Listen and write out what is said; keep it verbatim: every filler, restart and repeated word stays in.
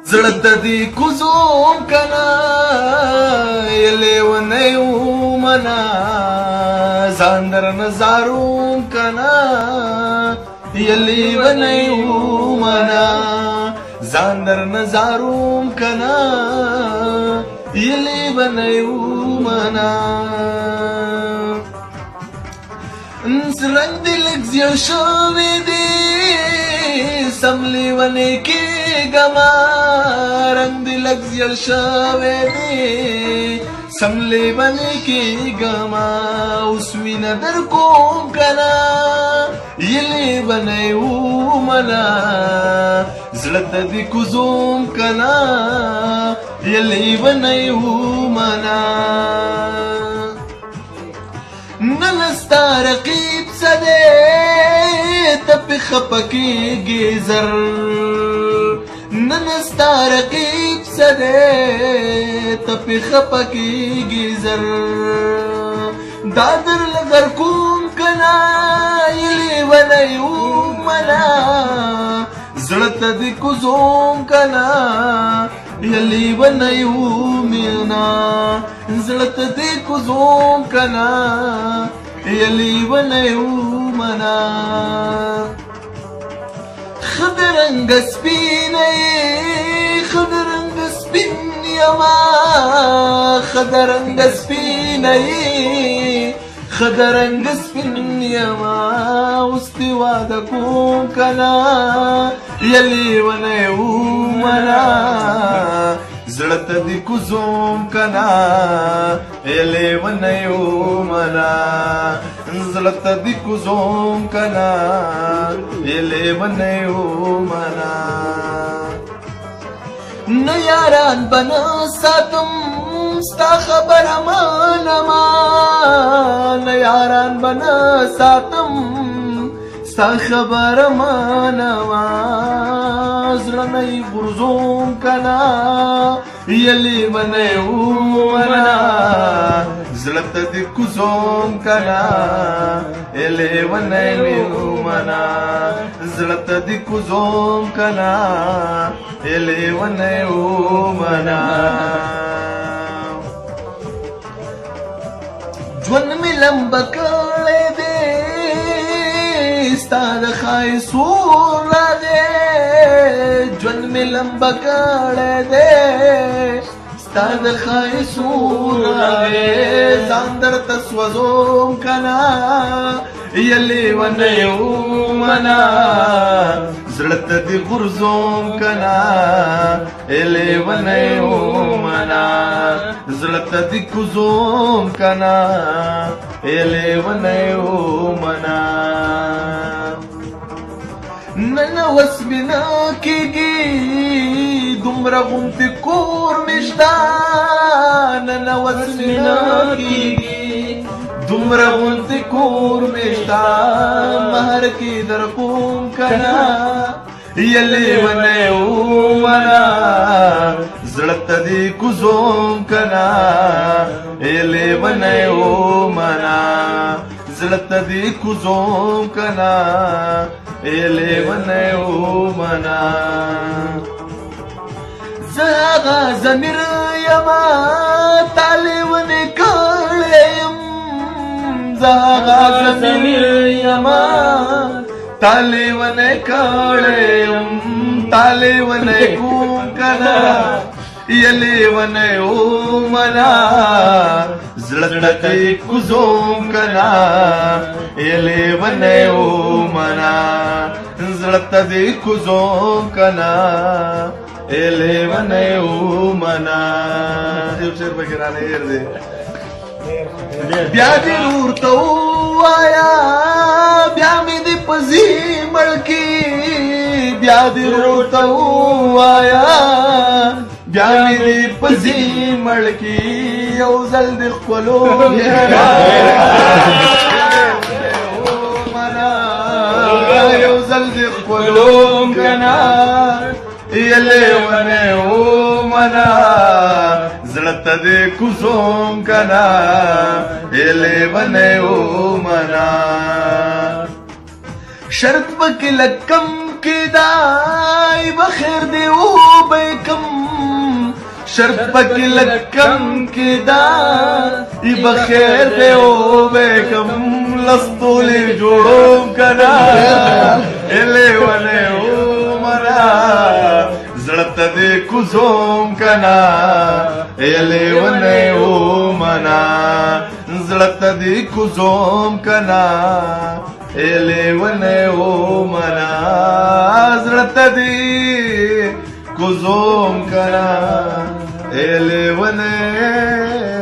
زړه د دې کوزوم کنه لیونی ومنه ځان در نظاروم کنه لیونی ومنه ځان در نظاروم کنه لیونی ومنه رنگ دې لږ زیړ شوی دی سم لیونی کېږمه رنگ دې لږ زیړ شوی دی سم لیونی کېږمه اوس مینه در کوم کنه یې لیونی ومنه زړه ته دې کوزوم کنه یې لیونی ومنه نن ستا رقیب څه دی ته پې خفه کېږې زر نن ستا رقیب څه دی ته پې خفه کېږې زر دا درله غر کوم که نه یې لیونی ومنه زړه ته دې کوزوم که نه یې لیونی ومنه زړه ته دې کوزوم که نه یې لیونی ومنه ښه د رنګه سپینه یې ښه د رنګه سپین یمه ښه د رنګه سپینه یې ښه د رنګه سپین یمه اوس دې واده کوم که نه یې لیونی ومنه زړه ته دې کوزوم که نه یې لیونی ومنه زړه ته دې کوزوم که نه یې لیونی ومنه نه یاران به نه ساتم ستا خبره منمه نه یاران به نه ساتم ستا خبره منمه زړه نه یې غورځوم که نه یې لیونی ومنه زړه ته دې کوزوم که نه یې لیونی ومنه زړه ته دې کوزوم که نه یې لیونی ومنه ژوند مې لمبه کړی دی ستا د ښایستو راغی ژوند مې لمبه کړی دی ستا د ښایستو راغی ځان درته سوځوم که نه یې لیونی ومنه زړه ته دې غورځوم که نه یې لیونی ومنه زړه ته دې کوزوم که نه یې لیونی ومنه نن اوس مې نه کېږي دومره غوندې کور مې شته نن اوس مې نه کېږي دومره غوندې کور مې شته مهر کې در کوم که نه یې لیونی ومنه زړه ته دې کوزوم که نه یې لیونی ومنه زړه ته دې کوزوم که نه یې لیونی ومنه زه هغه ضمیر یمه تا لیونی کړی یم زه هغه ضمیر یمه تا لیونی کړی یم تا لیونی کوم که نه یې لیونی ومنه زړه ته دې کوزوم که نه یې لیونی ومنه زړه ته دې کوزوم که نه یې لیونی ومنه یو شعر پکې رانه هېر دی بیا دې ورته ووایه بیا مې دې په ځي مړ کړي بیا دې ورته ووایه بیا مې دې په ځي مړ کړي یو ځل دې ښکلو یو ځل دې ښکلوم که نه یې لیونی ومنه زړه ته دې کوزوم که نه یې لیونی ومنه شرط پکې لکم کېدای بخیر دې وبه کم شربك لكم كدا يبقى خير بيكم لسطولي جوړوم کنا اله ونه ومنا زړه دې کوزوم کنا اله ونه ومنا زړه دې کوزوم کنا اله ونه ومنا زړه دې کوزوم کنا اله ونه